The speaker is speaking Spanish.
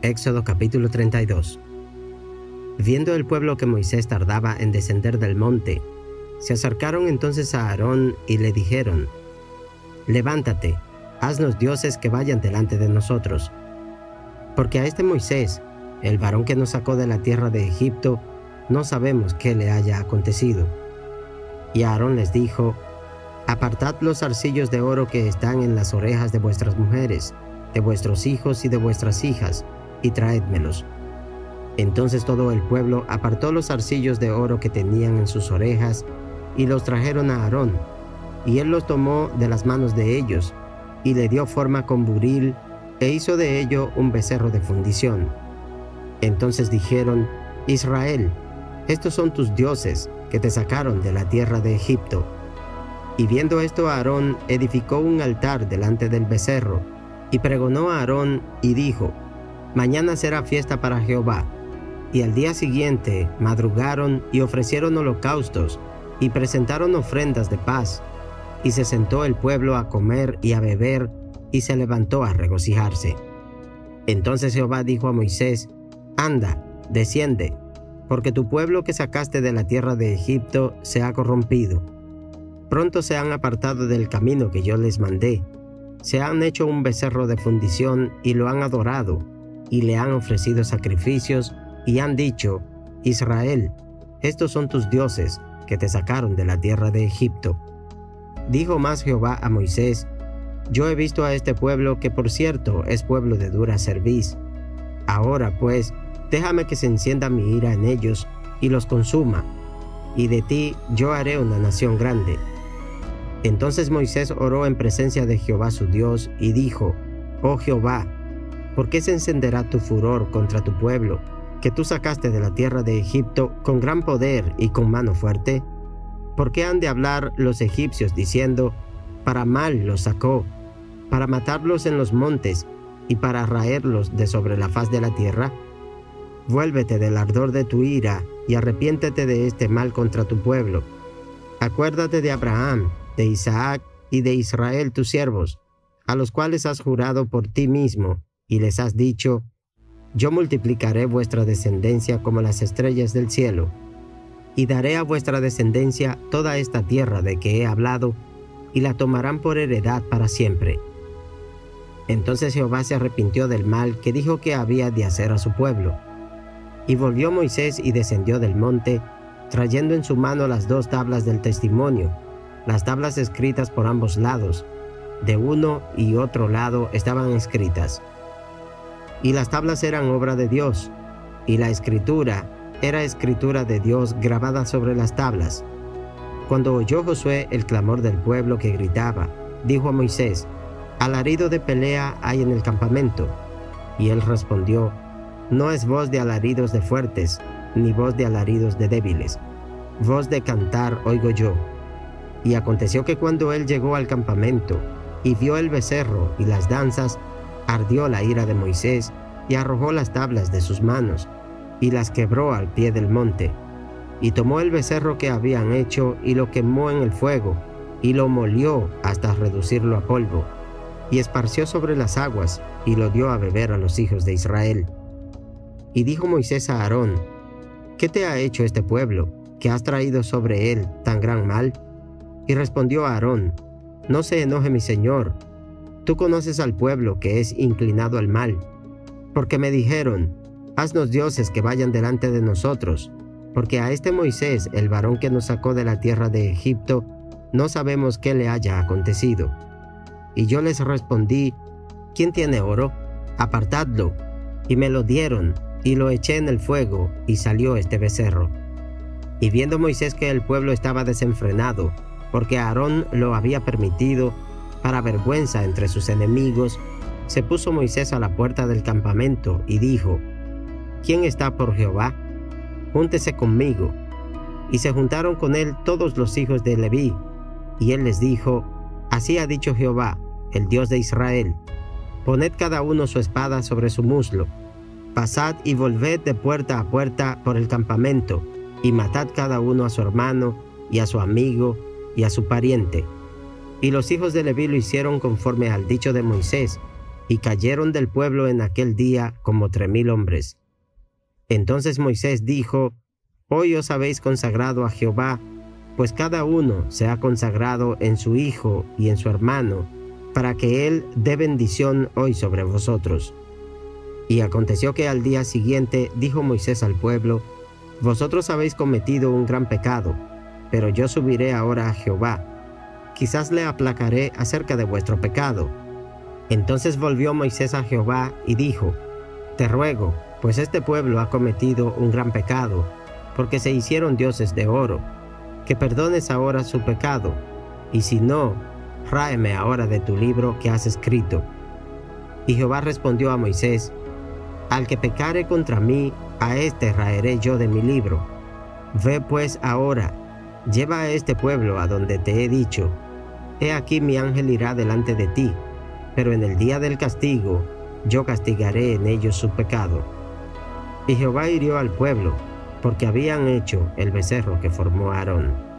Éxodo capítulo 32. Viendo el pueblo que Moisés tardaba en descender del monte, se acercaron entonces a Aarón y le dijeron: Levántate, haznos dioses que vayan delante de nosotros. Porque a este Moisés, el varón que nos sacó de la tierra de Egipto, no sabemos qué le haya acontecido. Y Aarón les dijo: Apartad los zarcillos de oro que están en las orejas de vuestras mujeres, de vuestros hijos y de vuestras hijas, y traédmelos. Entonces todo el pueblo apartó los zarcillos de oro que tenían en sus orejas, y los trajeron a Aarón, y él los tomó de las manos de ellos, y le dio forma con buril, e hizo de ello un becerro de fundición. Entonces dijeron: Israel, estos son tus dioses, que te sacaron de la tierra de Egipto. Y viendo esto, Aarón edificó un altar delante del becerro, y pregonó a Aarón, y dijo: Mañana será fiesta para Jehová. Y al día siguiente madrugaron y ofrecieron holocaustos, y presentaron ofrendas de paz. Y se sentó el pueblo a comer y a beber, y se levantó a regocijarse. Entonces Jehová dijo a Moisés: Anda, desciende, porque tu pueblo que sacaste de la tierra de Egipto se ha corrompido. Pronto se han apartado del camino que yo les mandé. Se han hecho un becerro de fundición y lo han adorado, y le han ofrecido sacrificios, y han dicho: Israel, estos son tus dioses, que te sacaron de la tierra de Egipto. Dijo más Jehová a Moisés: Yo he visto a este pueblo, que por cierto es pueblo de dura cerviz. Ahora pues, déjame que se encienda mi ira en ellos, y los consuma, y de ti yo haré una nación grande. Entonces Moisés oró en presencia de Jehová su Dios, y dijo: Oh Jehová, ¿por qué se encenderá tu furor contra tu pueblo, que tú sacaste de la tierra de Egipto con gran poder y con mano fuerte? ¿Por qué han de hablar los egipcios diciendo: para mal los sacó, para matarlos en los montes y para raerlos de sobre la faz de la tierra? Vuélvete del ardor de tu ira y arrepiéntete de este mal contra tu pueblo. Acuérdate de Abraham, de Isaac y de Israel tus siervos, a los cuales has jurado por ti mismo, y les has dicho: Yo multiplicaré vuestra descendencia como las estrellas del cielo, y daré a vuestra descendencia toda esta tierra de que he hablado, y la tomarán por heredad para siempre. Entonces Jehová se arrepintió del mal que dijo que había de hacer a su pueblo. Y volvió Moisés y descendió del monte, trayendo en su mano las 2 tablas del testimonio, las tablas escritas por ambos lados, de uno y otro lado estaban escritas. Y las tablas eran obra de Dios, y la escritura era escritura de Dios grabada sobre las tablas. Cuando oyó Josué el clamor del pueblo que gritaba, dijo a Moisés: Alarido de pelea hay en el campamento. Y él respondió: No es voz de alaridos de fuertes, ni voz de alaridos de débiles. Voz de cantar oigo yo. Y aconteció que cuando él llegó al campamento, y vio el becerro y las danzas, ardió la ira de Moisés, y arrojó las tablas de sus manos, y las quebró al pie del monte. Y tomó el becerro que habían hecho, y lo quemó en el fuego, y lo molió hasta reducirlo a polvo, y esparció sobre las aguas, y lo dio a beber a los hijos de Israel. Y dijo Moisés a Aarón: ¿Qué te ha hecho este pueblo, que has traído sobre él tan gran mal? Y respondió Aarón: No se enoje mi señor. Tú conoces al pueblo que es inclinado al mal. Porque me dijeron: Haznos dioses que vayan delante de nosotros, porque a este Moisés, el varón que nos sacó de la tierra de Egipto, no sabemos qué le haya acontecido. Y yo les respondí: ¿Quién tiene oro? Apartadlo. Y me lo dieron, y lo eché en el fuego, y salió este becerro. Y viendo Moisés que el pueblo estaba desenfrenado, porque Aarón lo había permitido, para vergüenza entre sus enemigos, se puso Moisés a la puerta del campamento, y dijo: ¿Quién está por Jehová? Júntese conmigo. Y se juntaron con él todos los hijos de Leví. Y él les dijo: Así ha dicho Jehová, el Dios de Israel: Poned cada uno su espada sobre su muslo. Pasad y volved de puerta a puerta por el campamento, y matad cada uno a su hermano, y a su amigo, y a su pariente. Y los hijos de Leví lo hicieron conforme al dicho de Moisés, y cayeron del pueblo en aquel día como 3000 hombres. Entonces Moisés dijo: Hoy os habéis consagrado a Jehová, pues cada uno se ha consagrado en su hijo y en su hermano, para que él dé bendición hoy sobre vosotros. Y aconteció que al día siguiente dijo Moisés al pueblo: Vosotros habéis cometido un gran pecado, pero yo subiré ahora a Jehová. Quizás le aplacaré acerca de vuestro pecado. Entonces volvió Moisés a Jehová y dijo: Te ruego, pues este pueblo ha cometido un gran pecado, porque se hicieron dioses de oro, que perdones ahora su pecado, y si no, ráeme ahora de tu libro que has escrito. Y Jehová respondió a Moisés: Al que pecare contra mí, a éste raeré yo de mi libro. Ve pues ahora, lleva a este pueblo a donde te he dicho. He aquí mi ángel irá delante de ti, pero en el día del castigo yo castigaré en ellos su pecado. Y Jehová hirió al pueblo, porque habían hecho el becerro que formó Aarón.